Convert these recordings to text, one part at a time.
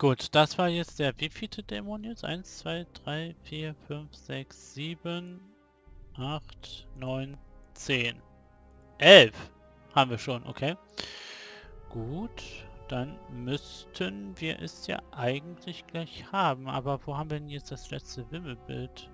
Gut, das war jetzt der wievielte Dämon jetzt? 1, 2, 3, 4, 5, 6, 7, 8, 9, 10. 11 haben wir schon, okay. Gut, dann müssten wir es ja eigentlich gleich haben. Aber wo haben wir denn jetzt das letzte Wimmelbild?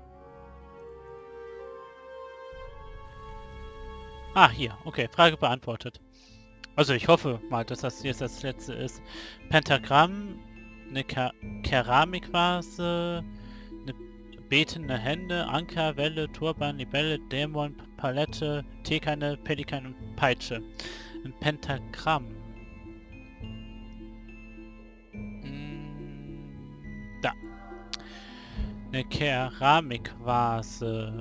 Ah, hier. Okay, Frage beantwortet. Also ich hoffe mal, dass das jetzt das letzte ist. Pentagramm, eine Keramikvase, eine betende Hände, Anker, Welle, Turban, Libelle, Dämon, Palette, Teekanne, Pelikan und Peitsche. Ein Pentagramm. Da. Eine Keramikvase.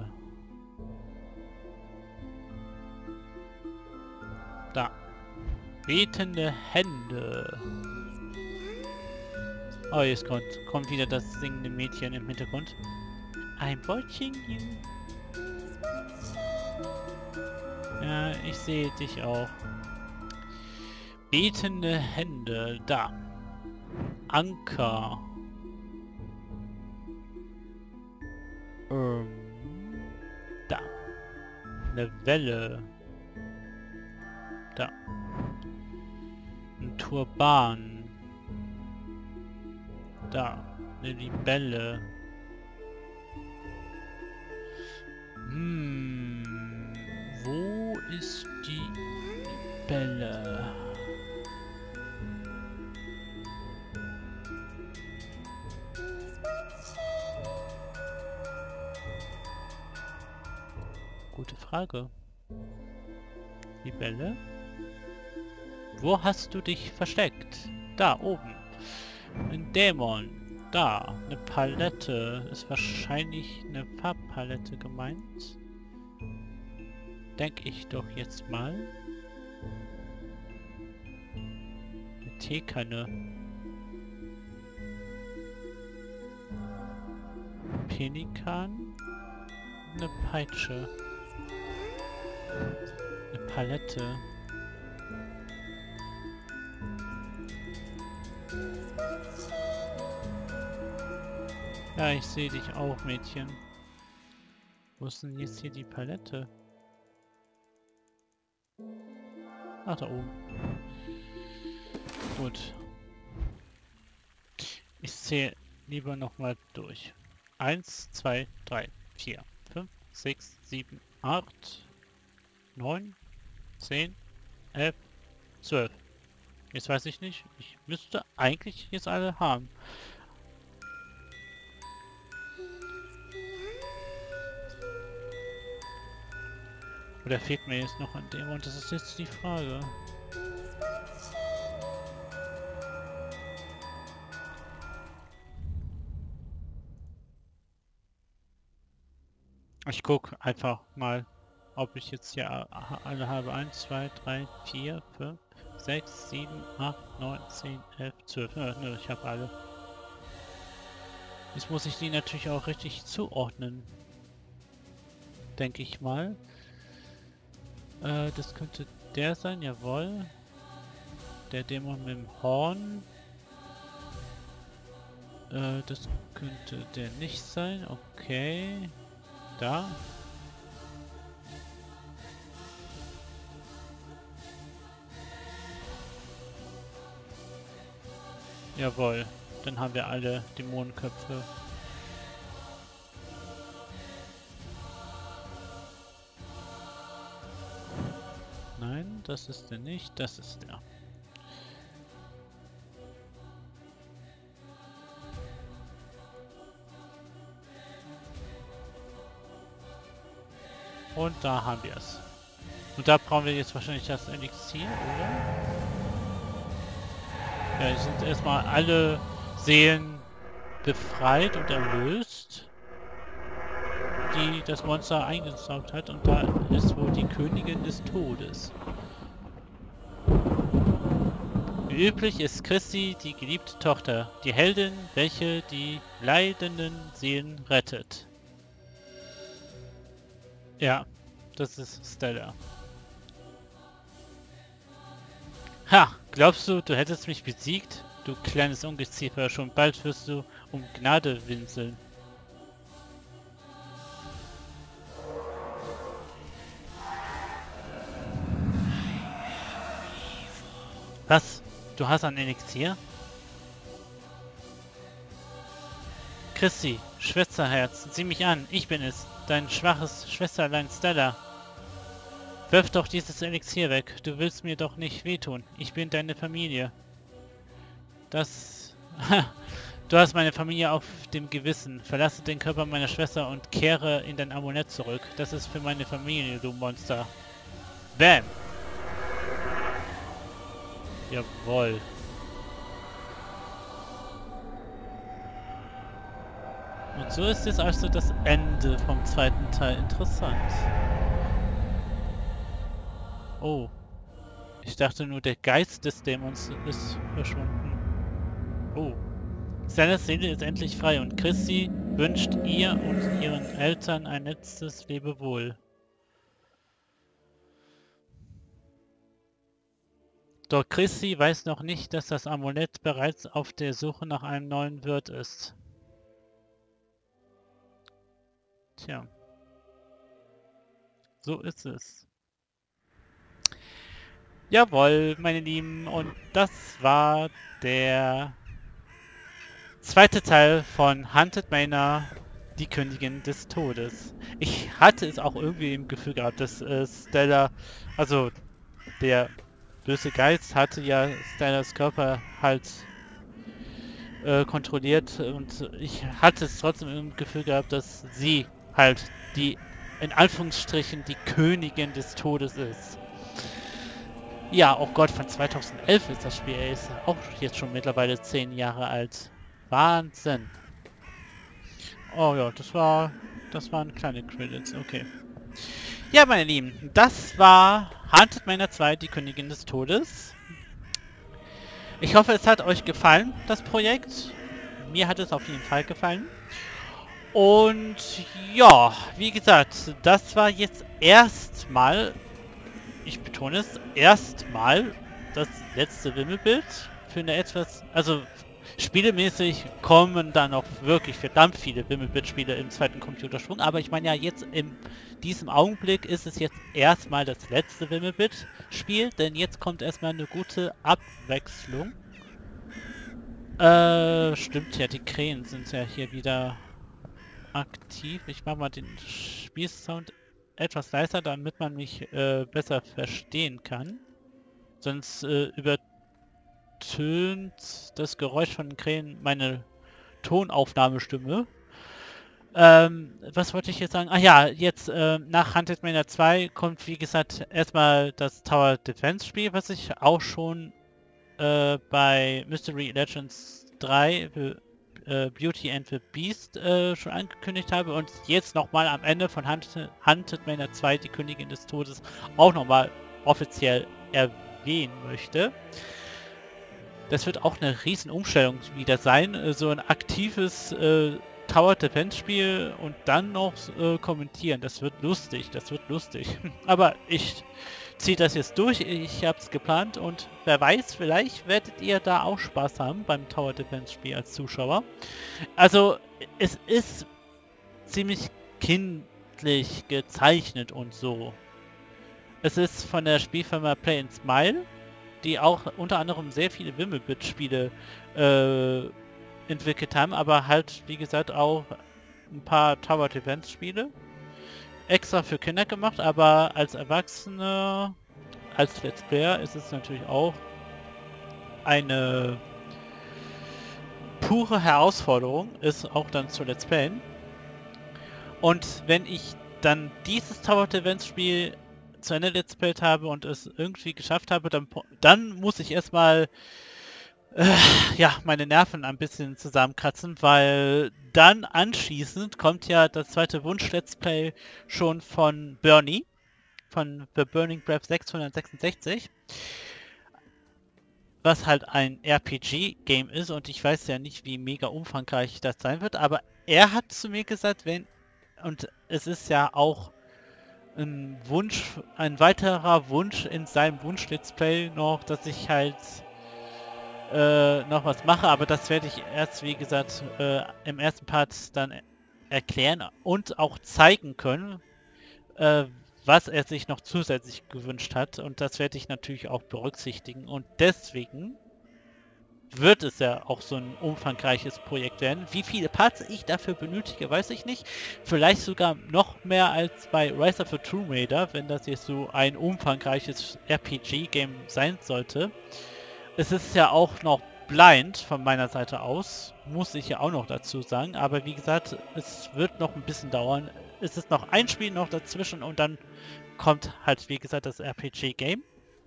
Da. Betende Hände. Oh, jetzt kommt wieder das singende Mädchen im Hintergrund. I'm watching you. Ja, ich sehe dich auch. Betende Hände. Da. Anker. Da. Eine Welle. Da. Ein Turban. Da. Eine Libelle. Wo ist die Libelle? Gute Frage. Libelle? Wo hast du dich versteckt? Da oben. Ein Dämon. Da. Eine Palette. Ist wahrscheinlich eine Farbpalette gemeint. Denke ich doch jetzt mal. Eine Teekanne. Pelikan. Eine Peitsche. Eine Palette. Ja, ich sehe dich auch, Mädchen. Wo ist denn jetzt hier die Palette? Ach, da oben. Gut. Ich zähle lieber nochmal durch. 1, 2, 3, 4, 5, 6, 7, 8, 9, 10, 11, 12. Jetzt weiß ich nicht. Ich müsste eigentlich jetzt alle haben. Oder fehlt mir jetzt noch ein Dämon? Das ist jetzt die Frage. Ich gucke einfach mal, ob ich jetzt hier alle habe. 1, 2, 3, 4, 5, 6, 7, 8, 9, 10, 11, 12. Nö, ich habe alle. Jetzt muss ich die natürlich auch richtig zuordnen. Denke ich mal. Das könnte der sein, jawohl. Der Dämon mit dem Horn. Das könnte der nicht sein, okay. Da. Jawohl, dann haben wir alle Dämonenköpfe. Nein, das ist der nicht, das ist der. Und da haben wir es. Und da brauchen wir jetzt wahrscheinlich das Elixier, oder? Ja, es sind erstmal alle Seelen befreit und erlöst, die das Monster eingesaugt hat. Und da ist wohl die Königin des Todes. Wie üblich ist Christi die geliebte Tochter, die Heldin, welche die leidenden Seelen rettet. Ja, das ist Stella. Ha, glaubst du, du hättest mich besiegt? du kleines Ungeziefer. Schon bald wirst du um Gnade winseln. Was? Du hast ein Elixier? Christi, Schwesterherz, sieh mich an. Ich bin es, dein schwaches Schwesterlein Stella. Wirf doch dieses Elixier weg. Du willst mir doch nicht wehtun. Ich bin deine Familie. Das... Du hast meine Familie auf dem Gewissen. Verlasse den Körper meiner Schwester und kehre in dein Amulett zurück. Das ist für meine Familie, du Monster. Bam! Jawohl. Und so ist jetzt also das Ende vom zweiten Teil. Interessant. Oh. Ich dachte nur, der Geist des Dämons ist verschwunden. Oh. Stellas Seele ist endlich frei und Christi wünscht ihr und ihren Eltern ein letztes Lebewohl. Doch Christi weiß noch nicht, dass das Amulett bereits auf der Suche nach einem neuen Wirt ist. Tja. So ist es. Jawohl, meine Lieben, und das war der zweite Teil von Haunted Manor, die Königin des Todes. Ich hatte es auch irgendwie im Gefühl gehabt, dass Stella, also der böse Geist hatte ja Stellas Körper halt kontrolliert und ich hatte es trotzdem im Gefühl gehabt, dass sie halt die, in Anführungsstrichen, die Königin des Todes ist. Ja, oh Gott, von 2011 ist das Spiel, er ist auch jetzt schon mittlerweile 10 Jahre alt. Wahnsinn. Oh ja, das waren kleine Credits, okay. Ja, meine Lieben, das war Haunted Manor 2, die Königin des Todes. Ich hoffe, es hat euch gefallen, das Projekt. Mir hat es auf jeden Fall gefallen. Und ja, wie gesagt, das war jetzt erstmal, ich betone es, erstmal das letzte Wimmelbild für eine etwas, also spielemäßig kommen da noch wirklich verdammt viele Wimmelbild-Spiele im zweiten Computerschwung, aber ich meine ja jetzt in diesem Augenblick ist es jetzt erstmal das letzte Wimmelbild-Spiel, denn jetzt kommt erstmal eine gute Abwechslung. Stimmt ja, die Krähen sind ja hier wieder aktiv. Ich mache mal den Spielsound etwas leiser, damit man mich besser verstehen kann. Sonst übertönt das Geräusch von den Krähen meine Tonaufnahmestimme. Was wollte ich jetzt sagen? Ach ja, jetzt nach Haunted Manor 2 kommt wie gesagt erstmal das Tower Defense Spiel, was ich auch schon bei Mystery Legends 3 Beauty and the Beast schon angekündigt habe und jetzt nochmal am Ende von Haunted Manor 2, die Königin des Todes, auch nochmal offiziell erwähnen möchte. Das wird auch eine riesen Umstellung wieder sein, so ein aktives Tower Defense Spiel und dann noch kommentieren. Das wird lustig, Aber ich ziehe das jetzt durch, ich habe es geplant und wer weiß, vielleicht werdet ihr da auch Spaß haben beim Tower Defense Spiel als Zuschauer. Also es ist ziemlich kindlich gezeichnet und so. Es ist von der Spielfirma Play and Smile, die auch unter anderem sehr viele Wimmelbit-Spiele entwickelt haben, aber halt wie gesagt auch ein paar Tower Defense Spiele. Extra für Kinder gemacht, aber als Erwachsene, als Let's Player ist es natürlich auch eine pure Herausforderung, ist auch dann zu Let's Playen. Und wenn ich dann dieses Tower Defense Spiel zu Ende Let's Played habe und es irgendwie geschafft habe, dann muss ich erstmal ja, meine Nerven ein bisschen zusammenkratzen, weil dann anschließend kommt ja das zweite Wunsch-Let's Play schon von Bernie, von The Burning Breath 666, was halt ein RPG-Game ist und ich weiß ja nicht, wie mega umfangreich das sein wird, aber er hat zu mir gesagt, und es ist ja auch ein Wunsch, ein weiterer Wunsch in seinem Wunsch-Let's Play noch, dass ich halt noch was mache, aber das werde ich erst, wie gesagt, im ersten Part dann erklären und auch zeigen können, was er sich noch zusätzlich gewünscht hat, und das werde ich natürlich auch berücksichtigen, und deswegen wird es ja auch so ein umfangreiches Projekt werden. Wie viele Parts ich dafür benötige, weiß ich nicht. Vielleicht sogar noch mehr als bei Rise of the Tomb Raider, wenn das jetzt so ein umfangreiches RPG-Game sein sollte. Es ist ja auch noch blind von meiner Seite aus, muss ich ja auch noch dazu sagen. Aber wie gesagt, es wird noch ein bisschen dauern. Es ist noch ein Spiel noch dazwischen und dann kommt halt, wie gesagt, das RPG-Game.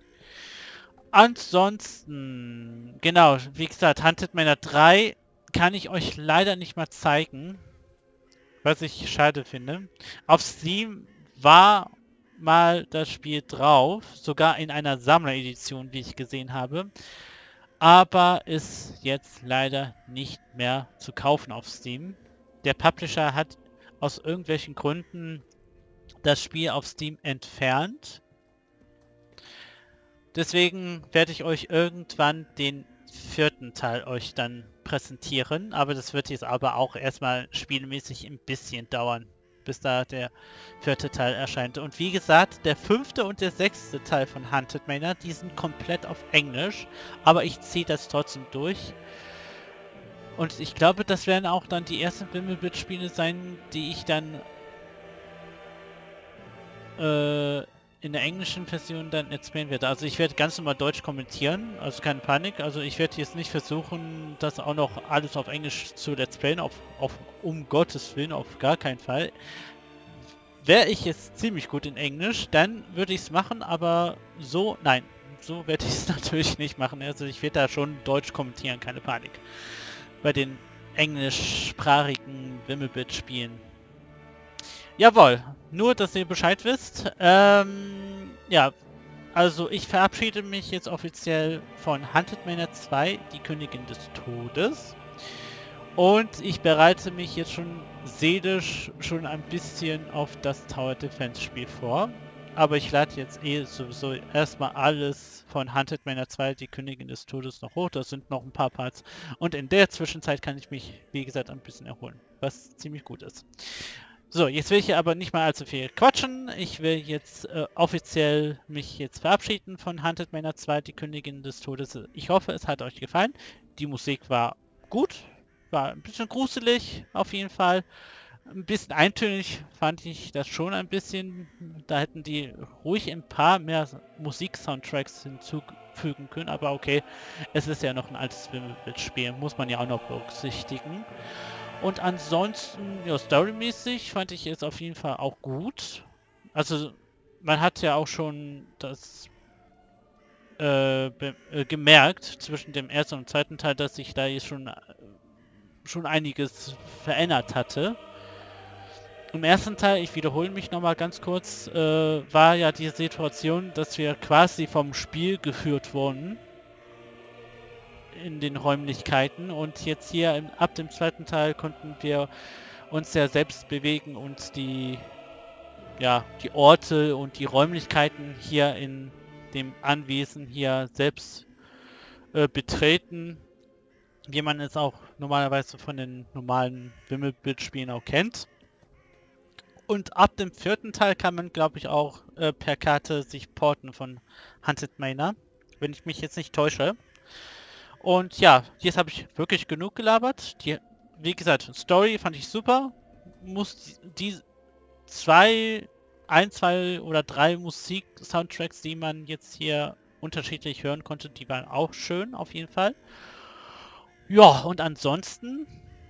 Ansonsten, genau, wie gesagt, Hunted Manor 3 kann ich euch leider nicht mal zeigen, was ich schade finde. Auf Steam war mal das Spiel drauf, sogar in einer Sammleredition, wie ich gesehen habe, aber ist jetzt leider nicht mehr zu kaufen auf Steam. Der Publisher hat aus irgendwelchen Gründen das Spiel auf Steam entfernt. Deswegen werde ich euch irgendwann den 4. Teil euch dann präsentieren, aber das wird jetzt aber auch erstmal spielmäßig ein bisschen dauern, bis da der 4. Teil erscheint. Und wie gesagt, der 5. und der 6. Teil von Hunted Manor, die sind komplett auf Englisch, aber ich ziehe das trotzdem durch. Und ich glaube, das werden auch dann die ersten Wimmelbit-Spiele sein, die ich dann in der englischen Version dann erzählen werde. Also ich werde ganz normal Deutsch kommentieren, also keine Panik. Also ich werde jetzt nicht versuchen, das auch noch alles auf Englisch zu Let's Playen, um Gottes Willen, auf gar keinen Fall. Wäre ich jetzt ziemlich gut in Englisch, dann würde ich es machen, aber so, nein, so werde ich es natürlich nicht machen. Also ich werde da schon Deutsch kommentieren, keine Panik. Bei den englischsprachigen Wimmelbit-Spielen. Jawohl, nur, dass ihr Bescheid wisst. Ja, also ich verabschiede mich jetzt offiziell von Hunted Manor 2, die Königin des Todes. Und ich bereite mich jetzt schon seelisch schon ein bisschen auf das Tower Defense Spiel vor. Aber ich lade jetzt sowieso erstmal alles von Hunted Manor 2, die Königin des Todes, noch hoch. Das sind noch ein paar Parts. Und in der Zwischenzeit kann ich mich, wie gesagt, ein bisschen erholen. Was ziemlich gut ist. So, jetzt will ich hier aber nicht mal allzu viel quatschen. Ich will jetzt offiziell mich jetzt verabschieden von Hunted Manor 2, die Königin des Todes. Ich hoffe, es hat euch gefallen. Die Musik war gut, war ein bisschen gruselig auf jeden Fall. Ein bisschen eintönig fand ich das schon ein bisschen. Da hätten die ruhig ein paar mehr Musik-Soundtracks hinzufügen können. Aber okay, es ist ja noch ein altes Wimmelbit-Spiel, muss man ja auch noch berücksichtigen. Und ansonsten, ja, storymäßig fand ich es auf jeden Fall auch gut. Also, man hat ja auch schon das gemerkt zwischen dem ersten und zweiten Teil, dass sich da jetzt schon einiges verändert hatte. Im ersten Teil, ich wiederhole mich nochmal ganz kurz, war ja die Situation, dass wir quasi vom Spiel geführt wurden in den Räumlichkeiten, und jetzt hier ab dem zweiten Teil konnten wir uns ja selbst bewegen und die Orte und die Räumlichkeiten hier in dem Anwesen hier selbst betreten, wie man es auch normalerweise von den normalen Wimmelbit-Spielen auch kennt. Und ab dem 4. Teil kann man, glaube ich, auch per Karte sich porten von Hunted Manor, wenn ich mich jetzt nicht täusche. Und ja, jetzt habe ich wirklich genug gelabert. Wie gesagt, Story fand ich super. Die ein, zwei oder drei Musik-Soundtracks, die man jetzt hier unterschiedlich hören konnte, die waren auch schön, auf jeden Fall. Ja, und ansonsten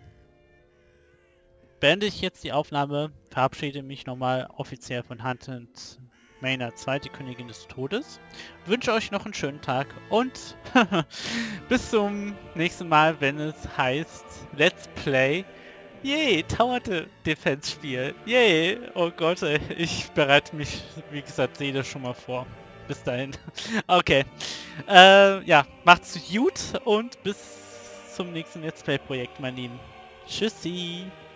beende ich jetzt die Aufnahme, verabschiede mich nochmal offiziell von Hunted Manor 2, die Königin des Todes. Wünsche euch noch einen schönen Tag und bis zum nächsten Mal, wenn es heißt Let's Play. Yay, Tower Defense Spiel. Yay, oh Gott, ey. Ich bereite mich, wie gesagt, sehe schon mal vor. Bis dahin. Okay. Ja, macht's gut und bis zum nächsten Let's Play Projekt, mein Lieben. Tschüssi.